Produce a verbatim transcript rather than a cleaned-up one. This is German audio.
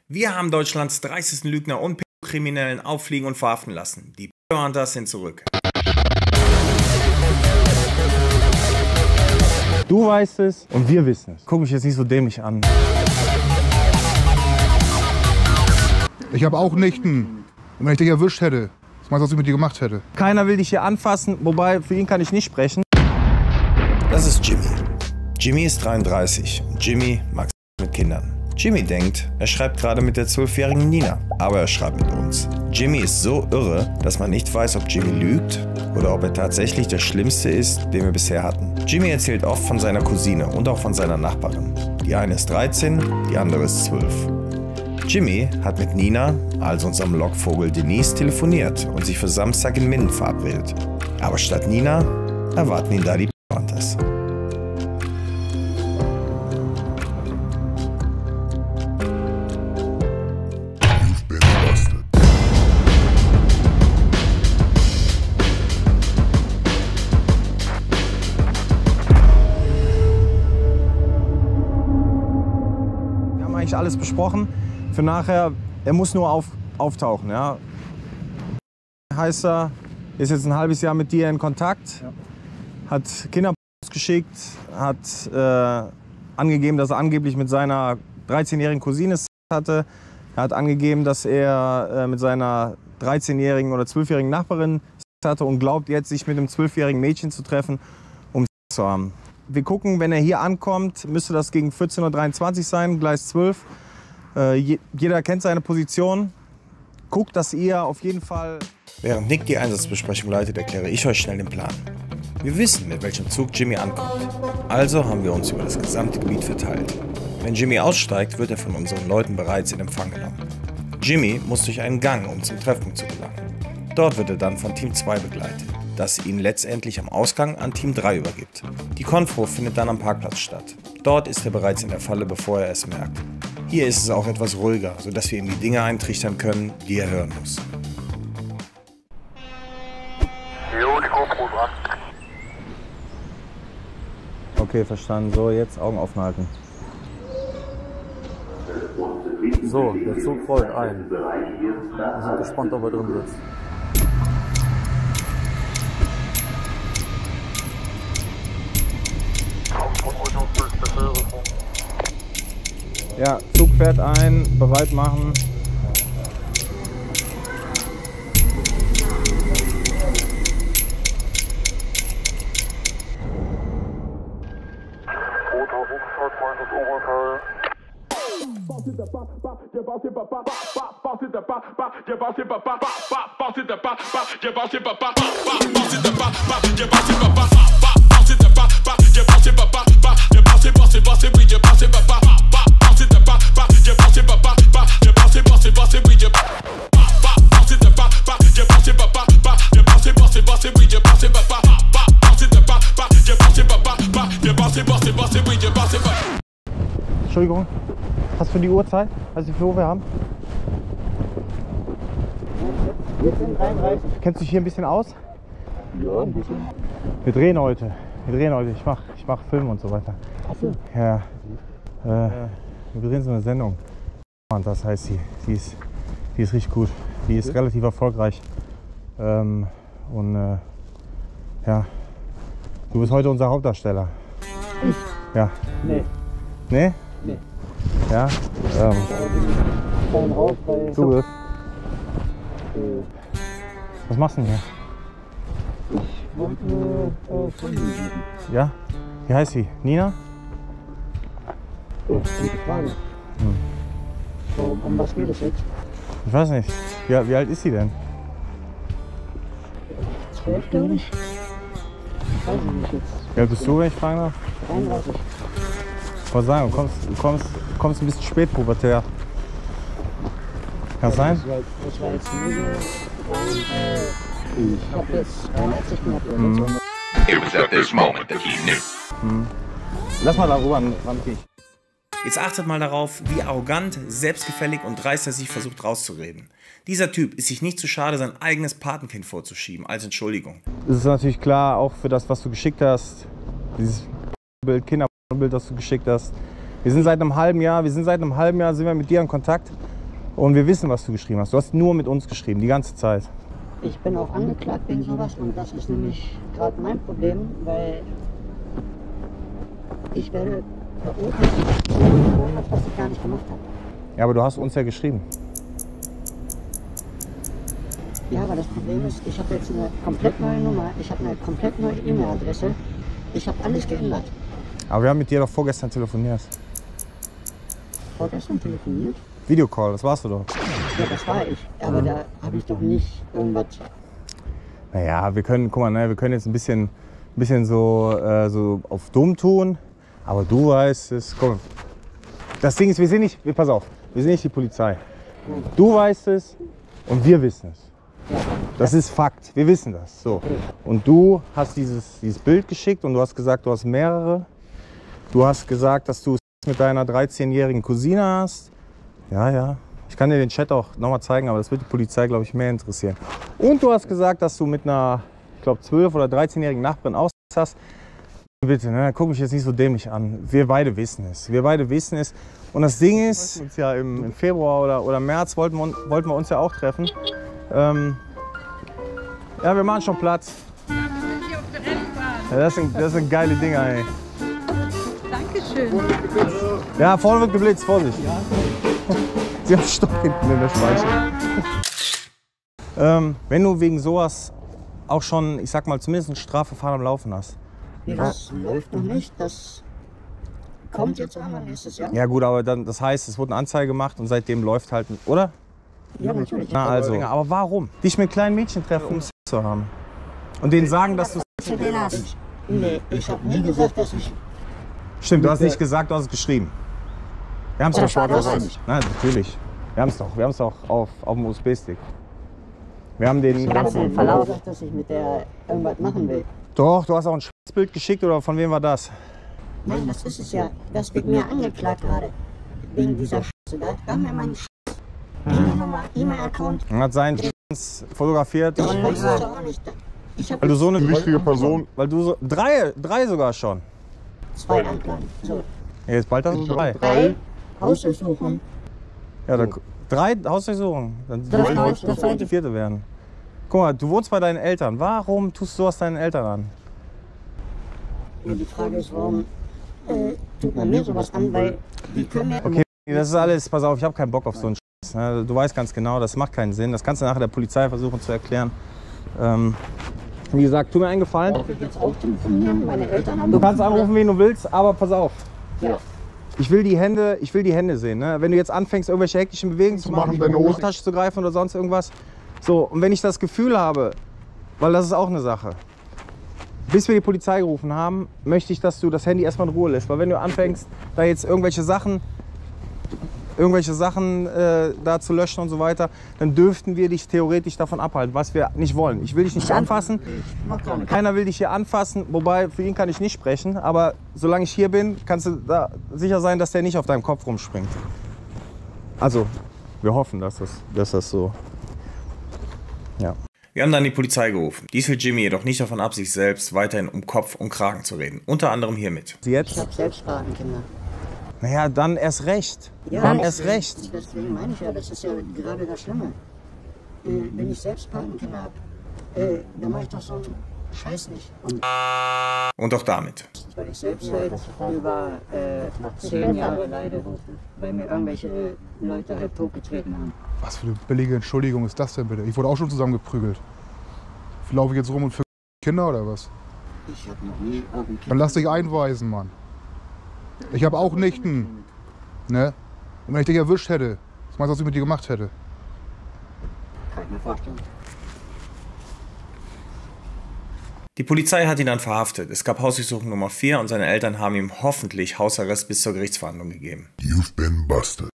Wir haben Deutschlands dreistesten Lügner und Kriminellen auffliegen und verhaften lassen. Die Hunters sind zurück. Du weißt es und wir wissen es. Guck mich jetzt nicht so dämlich an. Ich habe auch Nichten. Und wenn ich dich erwischt hätte, was meinst du, was ich mit dir gemacht hätte? Keiner will dich hier anfassen, wobei für ihn kann ich nicht sprechen. Das ist Jimmy. Jimmy ist dreiunddreißig und Jimmy mag mit Kindern. Jimmy denkt, er schreibt gerade mit der zwölfjährigen Nina, aber er schreibt mit uns. Jimmy ist so irre, dass man nicht weiß, ob Jimmy lügt oder ob er tatsächlich der Schlimmste ist, den wir bisher hatten. Jimmy erzählt oft von seiner Cousine und auch von seiner Nachbarin. Die eine ist dreizehn, die andere ist zwölf. Jimmy hat mit Nina, also unserem Lockvogel Denise, telefoniert und sich für Samstag in Minden verabredet. Aber statt Nina erwarten ihn da die Hunters. Eigentlich alles besprochen. Für nachher, er muss nur auf, auftauchen. Ja. Heißt er, ist jetzt ein halbes Jahr mit dir in Kontakt, ja. Hat Kinder geschickt, hat äh, angegeben, dass er angeblich mit seiner dreizehnjährigen Cousine hatte. Er hat angegeben, dass er äh, mit seiner dreizehnjährigen oder zwölfjährigen Nachbarin hatte und glaubt jetzt, sich mit einem zwölfjährigen Mädchen zu treffen, um Sex zu haben. Wir gucken, wenn er hier ankommt, müsste das gegen vierzehn Uhr dreiundzwanzig sein, Gleis zwölf. Äh, je, jeder kennt seine Position. Guckt, dass ihr auf jeden Fall... Während Nick die Einsatzbesprechung leitet, erkläre ich euch schnell den Plan. Wir wissen, mit welchem Zug Jimmy ankommt. Also haben wir uns über das gesamte Gebiet verteilt. Wenn Jimmy aussteigt, wird er von unseren Leuten bereits in Empfang genommen. Jimmy muss durch einen Gang, um zum Treffpunkt zu gelangen. Dort wird er dann von Team zwei begleitet, das ihn letztendlich am Ausgang an Team drei übergibt. Die Konfro findet dann am Parkplatz statt. Dort ist er bereits in der Falle, bevor er es merkt. Hier ist es auch etwas ruhiger, sodass wir ihm die Dinge eintrichtern können, die er hören muss. Jo, die GoPro dran. Okay, verstanden. So, jetzt Augen offen halten. So, der Zug rollt ein. Wir sind gespannt, ob er drin sitzt. Ja, Zug fährt ein, bereit machen. Entschuldigung, hast du für die Uhrzeit? Weißt du, wie viel Uhr wir haben? Kennst du dich hier ein bisschen aus? Ja, ein bisschen. Wir drehen heute. Wir drehen heute. Ich mache ich mach Film und so weiter. Ach so. Ja. Äh, wir drehen so eine Sendung. Das heißt sie. Die ist, die ist richtig gut. Die ist relativ erfolgreich. Ähm, und äh, ja. Du bist heute unser Hauptdarsteller. Ich? Ja. Nee. Nee? Nee. Ja? Ähm. Fein raus bei Du bist. Äh, Was machst du denn hier? ich wollte nur äh, Freunde suchen. Ja? Wie heißt sie? Nina? Oh, gute Frage. Hm. So, um was geht es jetzt? Ich weiß nicht. Wie, wie alt ist sie denn? zwölf, glaube ich. Weiß ich nicht jetzt. Wie alt bist du, wenn ich fragen darf? einunddreißig. Ich wollte sagen, du kommst, du kommst, du kommst ein bisschen spät pubertär. Kann das sein? Das war, das war jetzt nur so. Und, äh, ich habe jetzt dreiundachtzig gehabt. Mhm. It was at this moment that he knew. Mhm. Lass mal darüber ran gehen. Jetzt achtet mal darauf, wie arrogant, selbstgefällig und dreist er sich versucht rauszureden. Dieser Typ ist sich nicht zu schade, sein eigenes Patenkind vorzuschieben, als Entschuldigung. Es ist natürlich klar, auch für das, was du geschickt hast, dieses Bild, Kinderbild, das du geschickt hast. Wir sind seit einem halben Jahr, wir sind seit einem halben Jahr sind wir mit dir in Kontakt. Und wir wissen, was du geschrieben hast. Du hast nur mit uns geschrieben, die ganze Zeit. Ich bin auch angeklagt wegen sowas und das ist nämlich gerade mein Problem, weil ich werde verurteilt, was ich gar nicht gemacht habe. Ja, aber du hast uns ja geschrieben. Ja, aber das Problem ist, ich habe jetzt eine komplett neue Nummer, ich habe eine komplett neue E-Mail-Adresse, ich habe alles geändert. Aber wir haben mit dir doch vorgestern telefoniert. Vorgestern telefoniert? Videocall, das warst du doch. Ja, das war ich, aber da habe ich doch nicht irgendwas... Naja, wir können, guck mal, ne, wir können jetzt ein bisschen, ein bisschen so, äh, so auf dumm tun, aber du weißt es, komm. Das Ding ist, wir sind nicht, wir, pass auf, wir sind nicht die Polizei. Du weißt es und wir wissen es. Das ist Fakt, wir wissen das. So. Und du hast dieses, dieses Bild geschickt und du hast gesagt, du hast mehrere. Du hast gesagt, dass du es mit deiner dreizehnjährigen Cousine hast. Ja, ja. Ich kann dir den Chat auch nochmal zeigen, aber das wird die Polizei, glaube ich, mehr interessieren. Und du hast gesagt, dass du mit einer, ich glaube, zwölf- oder dreizehnjährigen Nachbarin aus hast. Bitte, ne, guck mich jetzt nicht so dämlich an. Wir beide wissen es. Wir beide wissen es. Und das Ding ist, uns ja im, im Februar oder, oder März wollten wir, wollten wir uns ja auch treffen. Ähm, ja, wir machen schon Platz. Ja, das, sind, das sind geile Dinger, ey. Dankeschön. Ja, vorne wird geblitzt, Vorsicht. Sie haben Stock hinten in der Speiche. ähm, wenn du wegen sowas auch schon, ich sag mal, zumindest ein Strafverfahren am Laufen hast. Das läuft noch nicht, das kommt jetzt irgendwann nächstes Jahr. Ja gut, aber dann, das heißt, es wurde eine Anzeige gemacht und seitdem läuft halt, oder? Ja, natürlich. Na also, aber warum? Dich mit kleinen Mädchen treffen, um Sex zu haben. Und denen sagen, dass du... Ich, nee, ich habe nie gesagt, dass ich... Stimmt, du hast nicht gesagt, du hast es geschrieben. Wir haben es Das doch war das nicht. Nein, natürlich. Wir haben es doch. Wir haben es doch auf, auf dem U S B-Stick. Wir haben den Ich habe ganzen den Verlauf gesagt, dass ich mit der irgendwas machen will. Doch, du hast auch ein Bild geschickt, oder von wem war das? Nein, das ist es ja. Das wird mir angeklagt gerade. Wegen dieser Scheiße. Da haben wir meinen Scheiß. E-Mail-Nummer, E-Mail-Account. Er hat seinen Sch- fotografiert. Ich weiß es doch auch nicht. Ich habe Weil du so eine Wichtige Person. Weil du so. Drei, drei sogar schon. zwei Anklagen. So, Ja, jetzt bald hast du drei. drei Hausdurchsuchungen. Ja, dann, drei Hausdurchsuchungen. Dann Das soll heißt, das die vierte werden. Guck mal, du wohnst bei deinen Eltern. Warum tust du sowas deinen Eltern an? Und die Frage ist, warum äh, tut man mir sowas an, weil die können ja... Okay, das ist alles, pass auf, ich habe keinen Bock auf so einen Scheiß. Ne? Du weißt ganz genau, das macht keinen Sinn. Das kannst du nachher der Polizei versuchen zu erklären. Ähm, wie gesagt, tu mir einen Gefallen. Darf ich jetzt auch telefonieren? Meine Eltern haben... Du kannst anrufen, wen du willst, aber pass auf. Ja. Ich will die Hände, ich will die Hände sehen. Ne? Wenn du jetzt anfängst, irgendwelche hektischen Bewegungen zu machen, machen, deine in die Hose- Tasche zu greifen oder sonst irgendwas. So, und wenn ich das Gefühl habe, weil das ist auch eine Sache, bis wir die Polizei gerufen haben, möchte ich, dass du das Handy erstmal in Ruhe lässt. Weil wenn du anfängst, da jetzt irgendwelche Sachen, irgendwelche Sachen äh, da zu löschen und so weiter, dann dürften wir dich theoretisch davon abhalten, was wir nicht wollen. Ich will dich nicht anfassen, keiner will dich hier anfassen, wobei für ihn kann ich nicht sprechen, aber solange ich hier bin, kannst du da sicher sein, dass der nicht auf deinem Kopf rumspringt. Also, wir hoffen, dass das, dass das so, ja. Wir haben dann die Polizei gerufen. Dies will Jimmy jedoch nicht davon ab, sich selbst weiterhin um Kopf und Kragen zu reden. Unter anderem hiermit. Ich Jetzt? habe selbst Patenkinder. Naja, dann erst recht. Ja, dann ich- erst recht. Deswegen meine ich ja, das ist ja gerade das Schlimme. Äh, wenn ich selbst Patenkinder habe, äh, dann mache ich doch so einen Scheiß nicht. Und Und auch damit. weil ich selbst halt über äh, zehn Jahre leide, weil mir irgendwelche Leute halt totgetreten haben. Was für eine billige Entschuldigung ist das denn bitte? Ich wurde auch schon zusammengeprügelt. Laufe ich jetzt rum und für Kinder oder was? Ich habe noch nie auf ein Dann Kind... lass dich einweisen, Mann. Ich habe auch Nichten. Ne? Und wenn ich dich erwischt hätte, was meinst du, was ich mit dir gemacht hätte? Kann ich mir vorstellen. Die Polizei hat ihn dann verhaftet. Es gab Hausdurchsuchung Nummer vier und seine Eltern haben ihm hoffentlich Hausarrest bis zur Gerichtsverhandlung gegeben. You've been busted.